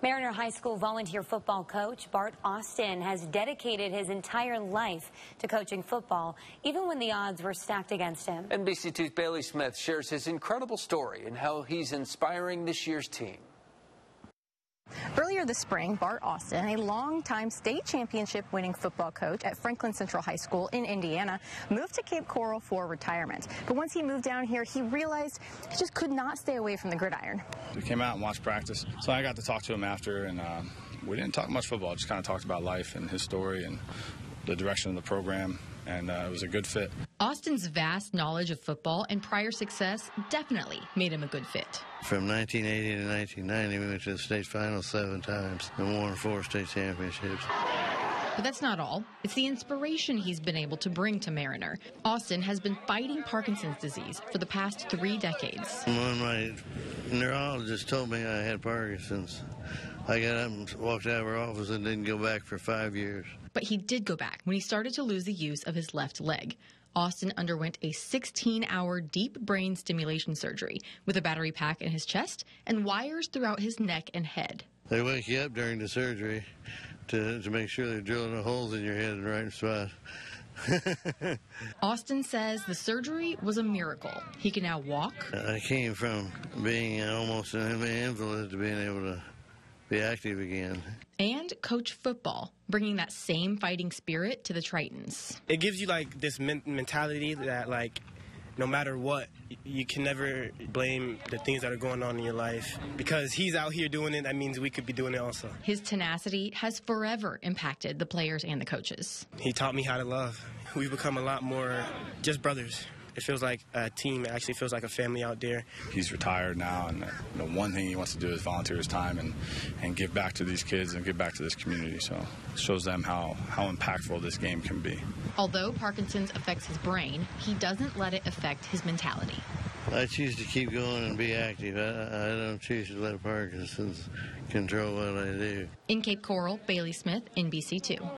Mariner High School volunteer football coach Bart Austin has dedicated his entire life to coaching football, even when the odds were stacked against him. NBC2's Bailey Smith shares his incredible story and how he's inspiring this year's team. Earlier this spring, Bart Austin, a longtime state championship-winning football coach at Franklin Central High School in Indiana, moved to Cape Coral for retirement. But once he moved down here, he realized he just could not stay away from the gridiron. We came out and watched practice, so I got to talk to him after, and we didn't talk much football, just kind of talked about life and his story and the direction of the program, and it was a good fit. Austin's vast knowledge of football and prior success definitely made him a good fit. From 1980 to 1990, we went to the state finals 7 times and won 4 state championships. But that's not all. It's the inspiration he's been able to bring to Mariner. Austin has been fighting Parkinson's disease for the past 3 decades. When my neurologist told me I had Parkinson's, I got up and walked out of her office and didn't go back for 5 years. But he did go back when he started to lose the use of his left leg. Austin underwent a 16-hour deep brain stimulation surgery with a battery pack in his chest and wires throughout his neck and head. They wake you up during the surgery to make sure they're drilling the holes in your head in the right spot. Austin says the surgery was a miracle. He can now walk. I came from being almost an invalid to being able to be active again. And coach football, bringing that same fighting spirit to the Tritons. It gives you like this mentality that like no matter what, you can never blame the things that are going on in your life. Because he's out here doing it, that means we could be doing it also. His tenacity has forever impacted the players and the coaches. He taught me how to love. We've become a lot more just brothers. It feels like a team. It actually feels like a family out there. He's retired now, and the one thing he wants to do is volunteer his time and give back to these kids and give back to this community. So it shows them how impactful this game can be. Although Parkinson's affects his brain, he doesn't let it affect his mentality. I choose to keep going and be active. I don't choose to let Parkinson's control what I do. In Cape Coral, Bailey Smith, NBC2.